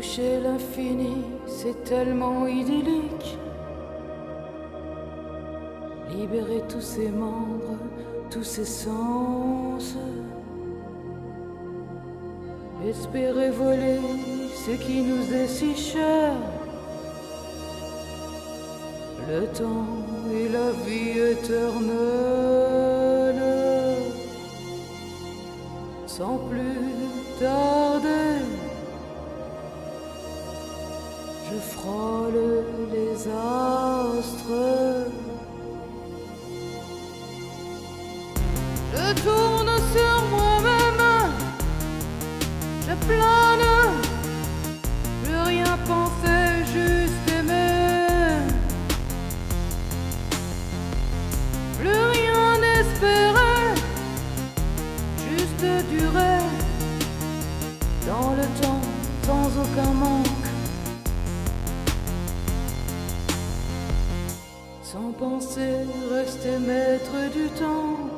Toucher l'infini, c'est tellement idyllique. Libérer tous ses membres, tous ses sens. Espérer voler ce qui nous est si cher. Le temps et la vie éternelle. Sans plus tarder, je frôle les astres. Je tourne sur moi-même, je plane, plus rien penser, juste aimer. Plus rien espérer, juste durer dans le temps, sans aucun manque. Sans penser, rester maître du temps.